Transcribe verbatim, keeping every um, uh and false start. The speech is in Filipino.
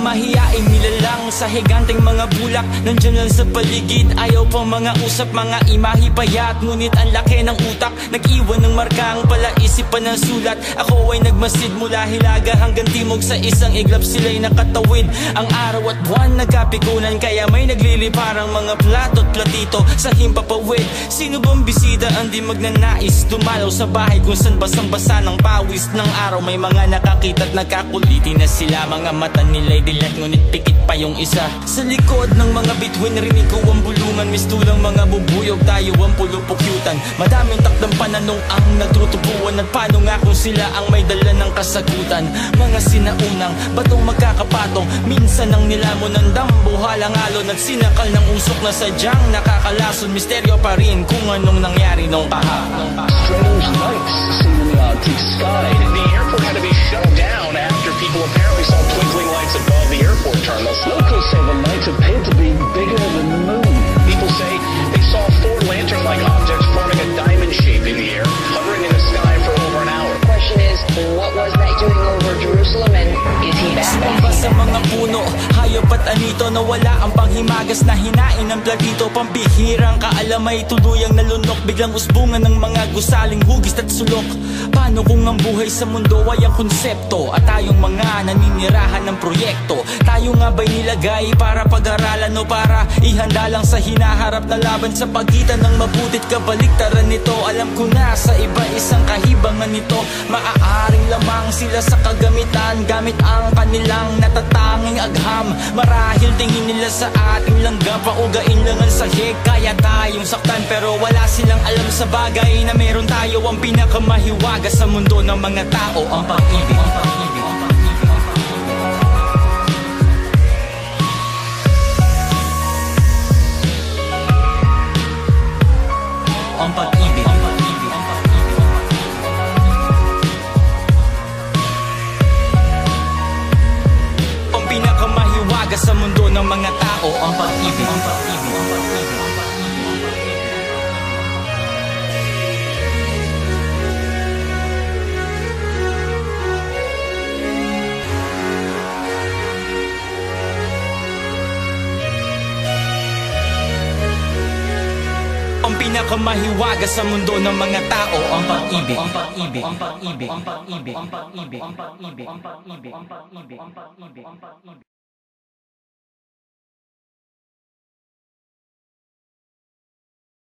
mahiyain nilalang sa higanteng mga bulak. Nandyan lang sa paligid, ayaw pang mga usap, mga imahe payat. Ngunit ang laki ng utak, nag-iwan ng marka, ang palaisipan ng sulat. Ako ay nagmasid mula Hilaga hanggang Timog, sa isang iglap sila'y nakatawid. Ang araw at buwan nagkapikunan, kaya may nagliliparang mga plato at platito sa himpapawid. Sino bang bisita ang di magnanais dumalaw sa bahay kung saan basang-basa ng pawis ng araw? May mga nakakita at nagkakuliti na sila, mga mata nila'y dilat ngunit pikit pa yung isa. Sa likod ng mga bituin rinig ko ang bulungan, mistulang mga bubuyog, tayo ang pulupukyutan. Madaming takdang pananong ang nagtutubuan, at paano nga kung sila ang may dala ng kasagutan? Mga sinaunang batong magkakapatong, minsan ang nilamon ng dambo halang-alon, at sinakal ng usok na sadyang nakakalason. Misteryo pa rin kung anong nangyari nung kahapon. Strange lights seen in the Arctic sky. The airport had to be shut down after people apparently saw twinkling lights above the airport terminals. Locals say the lights appeared to be bigger than the moon. People say they saw four lantern-like objects forming a diamond shape in the air, hovering in the sky for over an hour. The question is, what was that doing over Jerusalem, and is he back? Bumba sa mga puno, hayop at anito, nawala ang panghimagas na hinain ng platito. Pambihirang kaalamay, tuluyang nalunok, biglang usbungan ng mga gusaling hugis at sulok. Paano kung ang buhay sa mundo ay ang konsepto, at tayong mga naninirahan ng proyekto? Tayo nga ba'y nilagay para pag-aralan o para ihanda lang sa hinaharap na laban sa pagitan ng mabutit kabaliktaran nito? Alam ko na sa iba isang kahibangan nito, maaaring lamang sila sa kagamitan, gamit ang kanilang natatanging agham. Marahil tingin nila sa ating langgam, paugain lang ang sahig, kaya tayong saktan. Pero wala silang alam sa bagay na meron tayo, ang pinakamahiwaga sa mundo ng mga tao, ang pag-ibig. Ang pag-ibig. Ang pinakamahiwaga sa mundo ng mga tao, ang pag-ibig. Ang pag-ibig. Ang pinakamahiwaga sa mundo ng mga tao, ang pag-ibig. Ang pag-ibig. Ang pag-ibig. Ang pag-ibig. Ang pag-ibig. Ang pag-ibig. Ang pag-ibig. Ang pag-ibig. Ang pag-ibig. Ang pag-ibig.